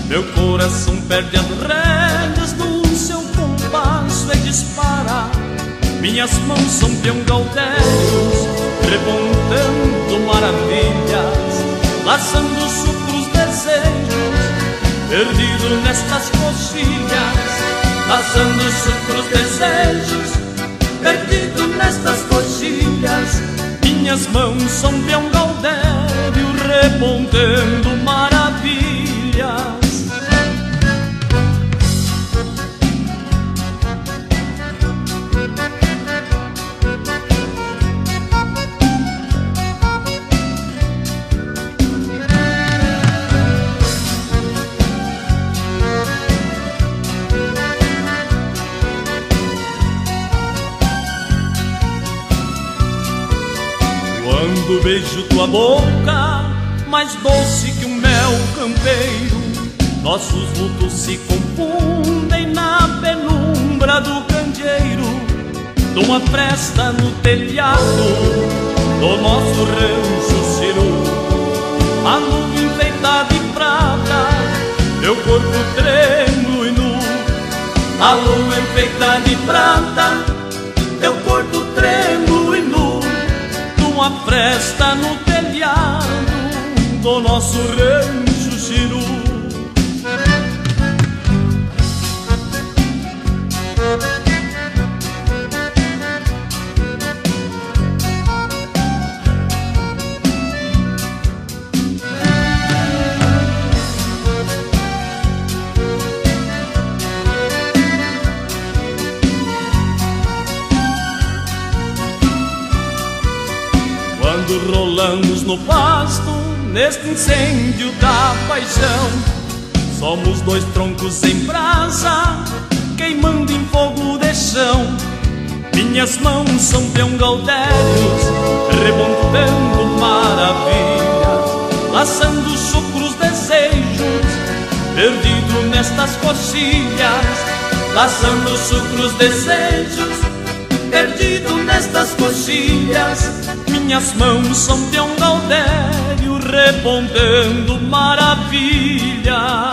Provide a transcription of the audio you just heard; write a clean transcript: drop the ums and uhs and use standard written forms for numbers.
Meu coração perde as rédeas no seu compasso e dispara. Minhas mãos são peão gaudérios, repontando maravilhas, laçando sucros desejos, perdido nestas coxilhas. Laçando sucros desejos, perdido nestas coxilhas. Minhas mãos são peão gaudério, repontando maravilhas. Quando beijo tua boca, mais doce que um mel campeiro, nossos lutos se confundem na penumbra do candeeiro. De uma fresta no telhado do nosso rancho ciru, a lua enfeitada de prata, teu corpo trêmulo e nu. A lua enfeitada de prata, teu corpo trêmulo e nu. Uma fresta no telhado do nosso rancho ciru. Quando rolamos no pasto, neste incêndio da paixão, somos dois troncos em brasa, queimando em fogo de chão. Minhas mãos são peão gaudérios, remontando maravilhas, laçando chucros desejos, perdido nestas coxilhas. Laçando chucros desejos, perdido nestas coxilhas. Minhas mãos são peão gaudério, repontando maravilhas.